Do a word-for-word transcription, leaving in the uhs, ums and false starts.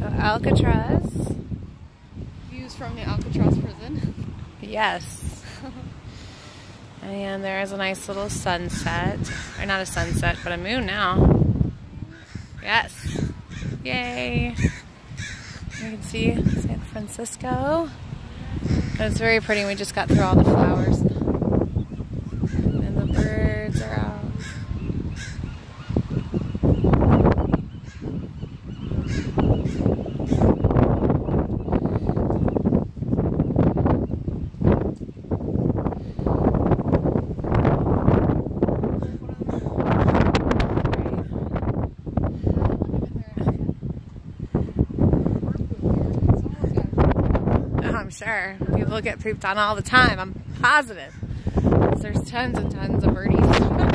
Alcatraz. Views from the Alcatraz prison. Yes. And there is a nice little sunset. Or not a sunset, but a moon now. Yes. Yay. You can see San Francisco. But it's very pretty. We just got through all the flowers. And the birds are out. I'm sure. People get pooped on all the time. I'm positive. There's tons and tons of birdies.